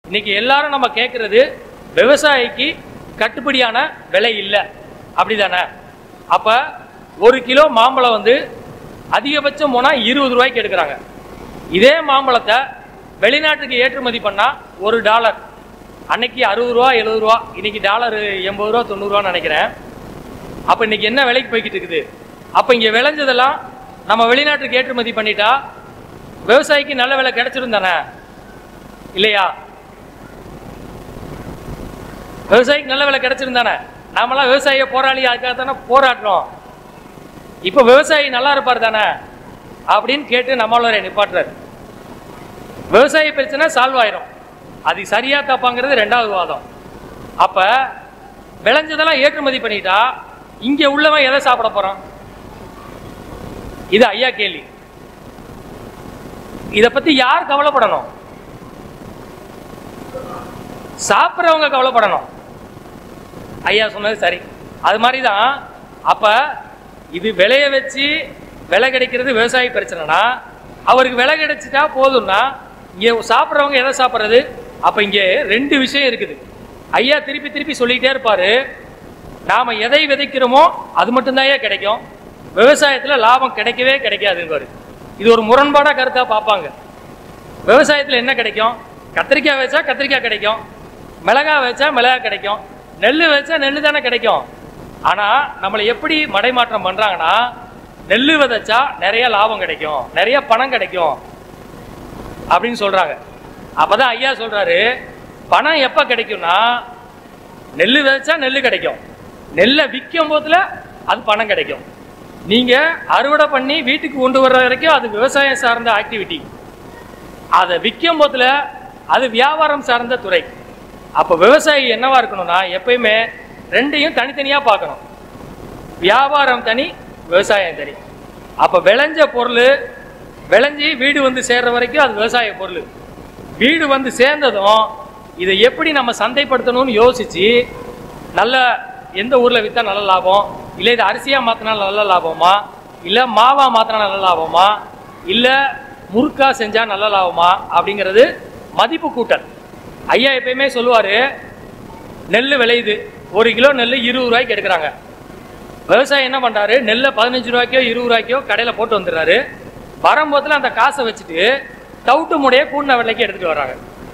இன்னைக்கு எல்லாரும் நம்ம கேட்கறது விவசாயிக்கு கட்டுப்படியான விலை இல்லை, அப்படிதானே? அப்போ 1 கிலோ மாம்பழம் வந்து அதிகபட்சம் போனால் 20 ரூபாய்க்கு எடுக்கிறாங்க. இதே மாம்பழத்தை வெளிநாட்டுக்கு ஏற்றுமதி பண்ணால் $1 அன்னைக்கு 60 ரூபா 70 ரூபா, இன்னைக்கு டாலர் 80 ரூபா 90 ரூபான்னு நினைக்கிறேன். அப்போ இன்னைக்கு என்ன விலைக்கு போய்கிட்டு இருக்குது? அப்போ இங்கே விளைஞ்சதெல்லாம் நம்ம வெளிநாட்டுக்கு ஏற்றுமதி பண்ணிட்டா விவசாயிக்கு நல்ல விலை கிடைச்சிரும் தானே, இல்லையா? விவசாயிக்கு நல்ல விலை கிடைச்சிருந்தானே. நாமெல்லாம் விவசாயிய போராளி, அதுக்காக தானே போராடுறோம். இப்போ விவசாயி நல்லா இருப்பார் தானே அப்படின்னு கேட்டு நம்மளோட நிப்பாட்டுறாரு. விவசாய பிரச்சனை சால்வ் ஆயிரும். அது சரியா தப்பாங்கிறது 2வது வாதம். அப்ப விளைஞ்சதெல்லாம் ஏற்றுமதி பண்ணிட்டா இங்க உள்ளவன் எதை சாப்பிட போறான்? இது ஐயா கேள்வி. இத பத்தி யார் கவலைப்படணும்? சாப்பிட்றவங்க கவலைப்படணும். ஐயா சொன்னது சரி. அது மாதிரி தான். அப்ப இது விளைய வச்சு விலை கிடைக்கிறது விவசாயி பிரச்சனைனா, அவருக்கு விலை கிடைச்சிட்டா போதும்னா இங்கே சாப்பிட்றவங்க எதை சாப்பிட்றது? அப்போ இங்கே 2 விஷயம் இருக்குது. ஐயா திருப்பி திருப்பி சொல்லிக்கிட்டே இருப்பார், நாம் எதை விதைக்கிறோமோ அது மட்டும்தான் கிடைக்கும், விவசாயத்தில் லாபம் கிடைக்கவே கிடைக்காதுன்னு. இது ஒரு முரண்பாடாக கருத்தாக பார்ப்பாங்க. விவசாயத்தில் என்ன கிடைக்கும்? கத்திரிக்காய் வச்சா கத்திரிக்காய் கிடைக்கும், மிளகாய் வச்சா மிளகாய் கிடைக்கும், நெல் வச்சா நெல் தானே கிடைக்கும். ஆனால் நம்மளை எப்படி மடைமாற்றம் பண்ணுறாங்கன்னா, நெல் விதைச்சா நிறைய லாபம் கிடைக்கும், நிறைய பணம் கிடைக்கும் அப்படின்னு சொல்கிறாங்க. அப்போ தான் ஐயா சொல்கிறாரு, பணம் எப்போ கிடைக்கும்னா நெல் விதைச்சா நெல் கிடைக்கும், நெல்லை விற்கும் போதில் அது பணம் கிடைக்கும். நீங்கள் அறுவடை பண்ணி வீட்டுக்கு கொண்டு வர்ற வரைக்கும் அது விவசாயம் சார்ந்த ஆக்டிவிட்டி, அதை விற்கும் போதில் அது வியாபாரம் சார்ந்த துறை. அப்போ விவசாயி என்னவா இருக்கணும்னா எப்பயுமே 2யும் தனித்தனியாக பார்க்கணும். வியாபாரம் தனி, விவசாயம் தனி. அப்போ விளைஞ்ச பொருள் விளைஞ்சி வீடு வந்து சேர்ற வரைக்கும் அது விவசாய பொருள். வீடு வந்து சேர்ந்ததும் இதை எப்படி நம்ம சந்தைப்படுத்தணும்னு யோசித்து, நல்ல எந்த ஊரில் விற்றா நல்ல லாபம், இல்லை இதை அரிசியாக மாற்றினா நல்ல லாபமா, இல்லை மாவாக மாற்றினா நல்ல லாபமா, இல்லை முறுக்காக செஞ்சால் நல்ல லாபமா அப்படிங்கிறது மதிப்பு கூட்டல். ஐயா எப்பயுமே சொல்லுவார், நெல் விளையுது, 1 கிலோ நெல் 20 ரூபாய்க்கு எடுக்கிறாங்க. விவசாயி என்ன பண்ணுறாரு, நெல்லை 15 ரூபாய்க்கோ 20 ரூபாய்க்கோ கடையில் போட்டு வந்துடுறாரு. வரும்போதில் அந்த காசை வச்சுட்டு தவிட்டு முடையை கூடின விலைக்கு எடுத்துகிட்டு வர்றாங்க.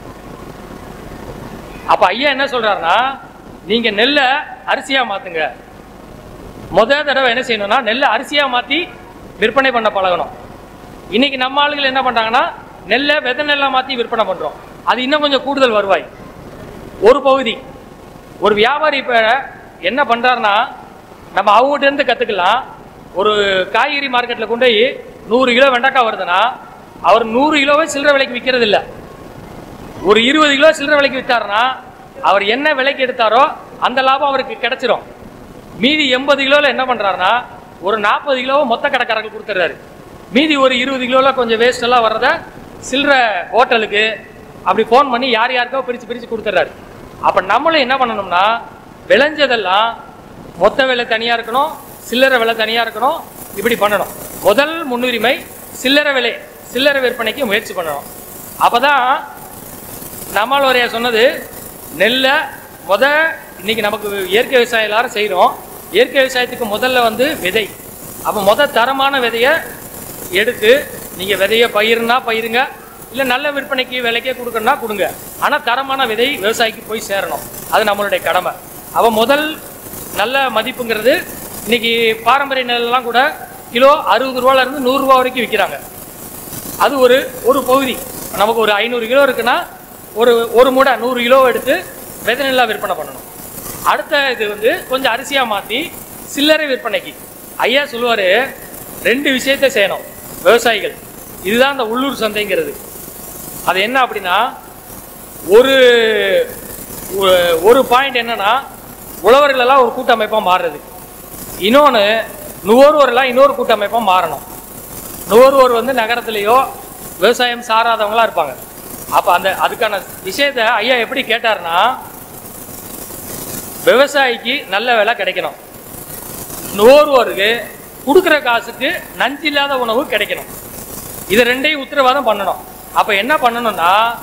அப்போ ஐயா என்ன சொல்கிறாருன்னா, நீங்கள் நெல்லை அரிசியாக மாற்றுங்க. முதல் தடவை என்ன செய்யணும்னா நெல்லை அரிசியாக மாற்றி விற்பனை பண்ண பழகணும். இன்றைக்கி நம்ம ஆளுகள் என்ன பண்ணுறாங்கன்னா, நெல்லை விதை நெல்லாக மாற்றி விற்பனை பண்ணுறோம். அது இன்னும் கொஞ்சம் கூடுதல் வருவாய். ஒரு பகுதி ஒரு வியாபாரி இப்போ என்ன பண்ணுறாருன்னா, நம்ம அவங்ககிட்டேருந்து கற்றுக்கலாம். ஒரு காய்கறி மார்க்கெட்டில் கொண்டு போய் 100 கிலோ வெண்டைக்காய் வருதுன்னா அவர் 100 கிலோவை சில்லறை விலைக்கு விற்கிறது இல்லை. ஒரு 20 கிலோ சில்லறை விலைக்கு விற்றாருன்னா அவர் என்ன விலைக்கு எடுத்தாரோ அந்த லாபம் அவருக்கு கிடைச்சிரும். மீதி 80 கிலோவில் என்ன பண்ணுறாருன்னா ஒரு 40 கிலோவை மொத்த கடைக்காரர்கள் கொடுத்துட்றாரு. மீதி ஒரு 20 கிலோவில் கொஞ்சம் வேஸ்டெல்லாம் வர்றத சில்லறை ஹோட்டலுக்கு அப்படி ஃபோன் பண்ணி யார் யாருக்கோ பிரித்து பிரித்து கொடுத்துட்றாரு. அப்போ நம்மளும் என்ன பண்ணணும்னா, விளைஞ்சதெல்லாம் மொத்த விலை தனியாக இருக்கணும், சில்லறை விலை தனியாக இருக்கணும், இப்படி பண்ணணும். முதல் முன்னுரிமை சில்லறை விலை, சில்லறை விற்பனைக்கு முயற்சி பண்ணணும். அப்போ தான் நம்மளுடைய சொன்னது, நெல்லை இன்னைக்கு நமக்கு இயற்கை விவசாயம் எல்லாரும் செய்கிறோம். இயற்கை விவசாயத்துக்கு முதல்ல வந்து விதை. அப்போ தரமான விதையை எடுத்து நீங்கள் விதையை பயிருன்னா பயிருங்க, இல்லை நல்ல விற்பனைக்கு விலைக்கே கொடுக்கணும்னா கொடுங்க. ஆனால் தரமான விதை விவசாயிக்கு போய் சேரணும், அது நம்மளுடைய கடமை. அப்போ முதல் நல்ல மதிப்புங்கிறது, இன்னைக்கு பாரம்பரிய நெல்லாம் கூட கிலோ 60 ரூபாயிலிருந்து 100 ரூபா வரைக்கும் விற்கிறாங்க. அது ஒரு பகுதி. நமக்கு ஒரு 500 கிலோ இருக்குன்னா ஒரு மூடை 100 கிலோ எடுத்து விதை நெல்லாக விற்பனை பண்ணணும். அடுத்த இது வந்து கொஞ்சம் அரிசியாக மாற்றி சில்லறை விற்பனைக்கு. ஐயா சொல்லுவார், 2 விஷயத்தை செய்யணும் விவசாயிகள். இதுதான் இந்த உள்ளூர் சந்தைங்கிறது. அது என்ன அப்படின்னா, ஒரு பாயிண்ட் என்னன்னா, உழவர்களெல்லாம் ஒரு கூட்டமைப்பாக மாறுறது. இன்னொன்று, நுகர்வோரெல்லாம் இன்னொரு கூட்டமைப்பாக மாறணும். நுகர்வோர் வந்து நகரத்துலேயோ விவசாயம் சாராதவங்களாம் இருப்பாங்க. அப்போ அதுக்கான விஷயத்தை ஐயா எப்படி கேட்டார்னா, விவசாயிக்கு நல்ல விலை கிடைக்கணும், நுகர்வோருக்கு கொடுக்குற காசுக்கு நஞ்சில்லாத உணவு கிடைக்கணும். இது 2ஐயும் உத்தரவாதம் பண்ணணும். அப்போ என்ன பண்ணணும்னா,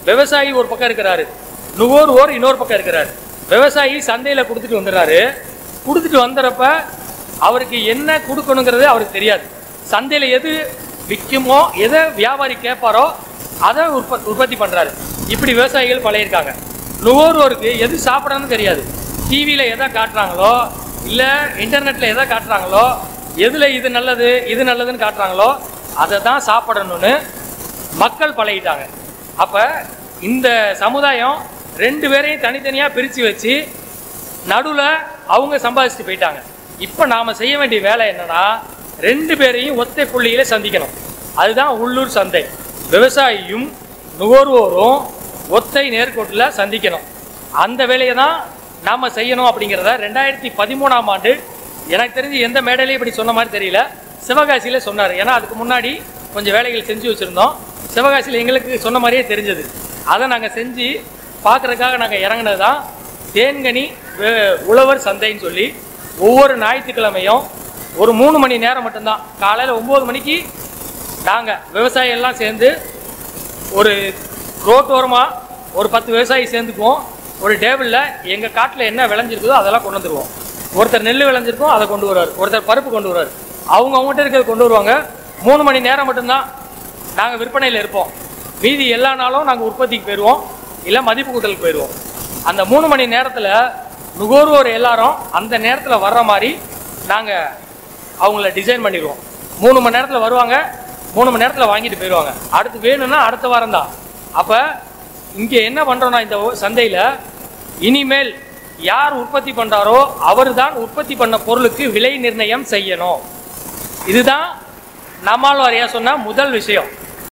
விவசாயி ஒரு பக்கம் இருக்கிறாரு, நுகர்வோர் இன்னொரு பக்கம் இருக்கிறாரு. விவசாயி சந்தையில் கொடுத்துட்டு வந்துடுறாரு. கொடுத்துட்டு வந்துடுறப்ப அவருக்கு என்ன கொடுக்கணுங்கிறது அவருக்கு தெரியாது. சந்தையில் எது விற்குமோ, எதை வியாபாரி கேட்பாரோ அதை உற்பத்தி பண்ணுறாரு. இப்படி விவசாயிகள் பழையிருக்காங்க. நுகர்வோருக்கு எது சாப்பிடணும்னு தெரியாது. டிவியில் எதை காட்டுறாங்களோ, இல்லை இன்டர்நெட்டில் எதை காட்டுறாங்களோ, எதில் இது நல்லது இது நல்லதுன்னு காட்டுறாங்களோ அதை தான் சாப்பிடணும்னு மக்கள் பழகிட்டாங்க. அப்போ இந்த சமுதாயம் 2 பேரையும் தனித்தனியாக பிரித்து வச்சு நடுவில் அவங்க சம்பாதிச்சுட்டு போயிட்டாங்க. இப்போ நாம் செய்ய வேண்டிய வேலை என்னன்னா, 2 பேரையும் ஒத்தை புள்ளியில் சந்திக்கணும். அதுதான் உள்ளூர் சந்தை. விவசாயியும் நுகர்வோரும் ஒத்தை நேர்கோட்டில் சந்திக்கணும். அந்த வேலையை தான் நாம் செய்யணும். அப்படிங்கிறத 2013ஆம் ஆண்டு எனக்கு தெரிஞ்சு எந்த மேடையிலையும் இப்படி சொன்ன மாதிரி தெரியல, சிவகாசியில் சொன்னார். ஏன்னா அதுக்கு முன்னாடி கொஞ்சம் வேலைகள் செஞ்சு வச்சுருந்தோம். சிவகாசியில் எங்களுக்கு சொன்ன மாதிரியே தெரிஞ்சது. அதை நாங்கள் செஞ்சு பார்க்குறதுக்காக நாங்கள் இறங்கினது தான் தேன்கனி உழவர் சந்தைன்னு சொல்லி ஒவ்வொரு ஞாயிற்றுக்கிழமையும் ஒரு 3 மணி நேரம் மட்டும்தான். காலையில் 9 மணிக்கு நாங்கள் விவசாயியெல்லாம் சேர்ந்து ஒரு ரோட்டோரமாக ஒரு 10 விவசாயி சேர்ந்துக்குவோம். ஒரு டேபிளில் எங்கள் காட்டில் என்ன விளைஞ்சிருக்குதோ அதெல்லாம் கொண்டு வந்துடுவோம். ஒருத்தர் நெல் விளைஞ்சிருக்கோம், அதை கொண்டு வருவார். ஒருத்தர் பருப்பு கொண்டு வருவார். அவங்ககிட்ட இருக்கிறது கொண்டு வருவாங்க. 3 மணி நேரம் மட்டும்தான் நாங்கள் விற்பனையில் இருப்போம். மீதி எல்லா நாளும் நாங்கள் உற்பத்திக்கு போயிடுவோம், இல்லை மதிப்பு கூட்டலுக்கு போயிடுவோம். அந்த 3 மணி நேரத்தில் நுகர்வோர் எல்லாரும் அந்த நேரத்தில் வர்ற மாதிரி நாங்கள் அவங்கள டிசைன் பண்ணிடுவோம். 3 மணி நேரத்தில் வருவாங்க, 3 மணி நேரத்தில் வாங்கிட்டு போயிடுவாங்க. அடுத்து வேணும்னா அடுத்த வாரம் தான். அப்போ இங்கே என்ன பண்ணுறோன்னா, இந்த சந்தையில் இனிமேல் யார் உற்பத்தி பண்ணுறாரோ அவர் தான் உற்பத்தி பண்ண பொருளுக்கு விலை நிர்ணயம் செய்யணும். இதுதான் நம்மாழ்வார் சொன்ன முதல் விஷயம்.